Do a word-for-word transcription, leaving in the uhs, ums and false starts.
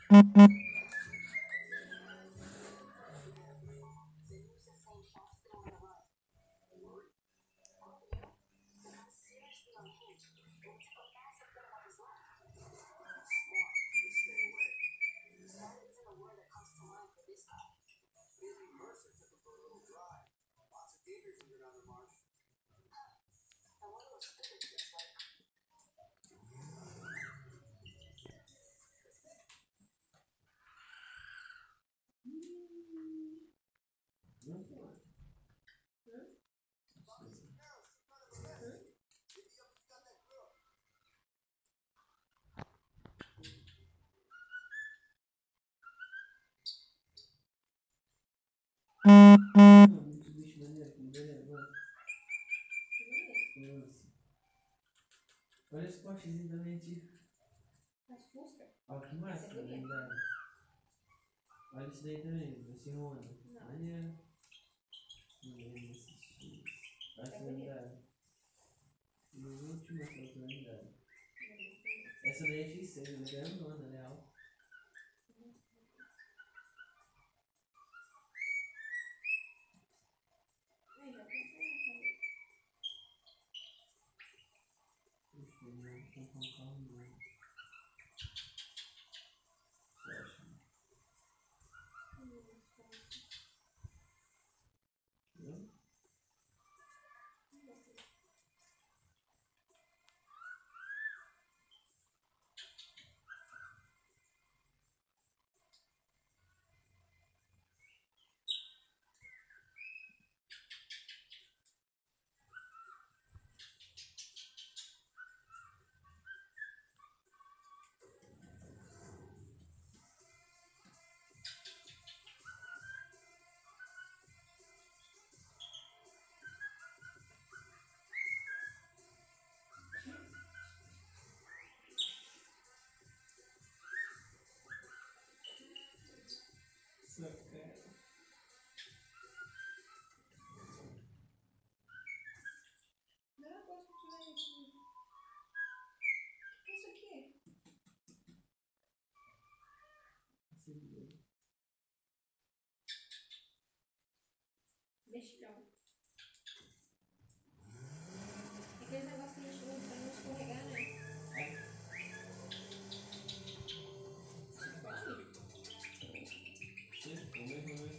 Muito bicho maneiro aqui, beleza, mano. Nossa. Olha esse postezinho também, tio. As buscas? Ó, que massa, Isso é bonito. verdade. Olha isso daí também, esse Honda. Não. Maneiro. Maneiro esse X. Olha É essa bonito. lendária. No último, essa outra lendária. Bonito também. Essa daí é X seis, ela é grandona, ela é alta. Aí, já pensei nessa vez. Puxa, eu vou comprar um carro novo. Você acha? Hum, tá. Entendeu? Sua cara. Não, posso continuar isso. O que é isso aqui? Segura. Mexicão. Aquele negócio que a gente usa pra não escorregar, né? Pode ir. Sim, vamos ver, vamos ver.